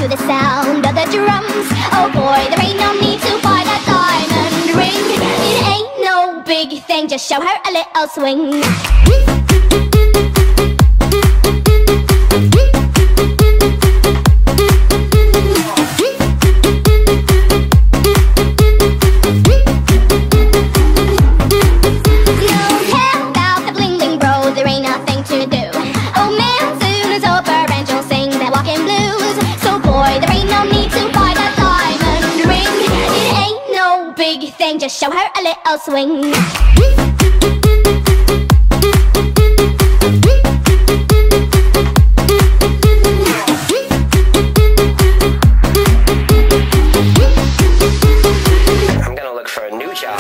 to the sound of the drums. Oh boy, there ain't no need to buy that diamond ring. It ain't no big thing, just show her a little swing. Just show her a little swing. I'm gonna look for a new job.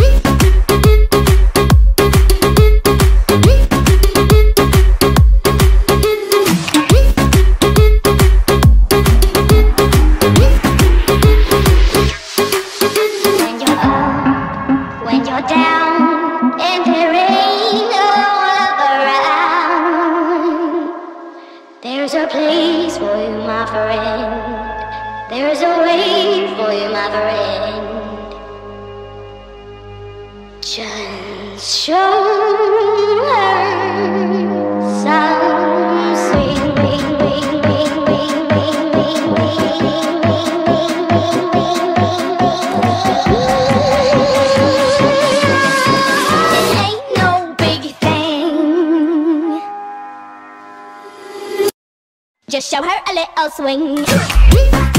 When you're down and there ain't no love around, there's a place for you, my friend. There's a way for you, my friend. Just show her some swing. Just show her a little swing.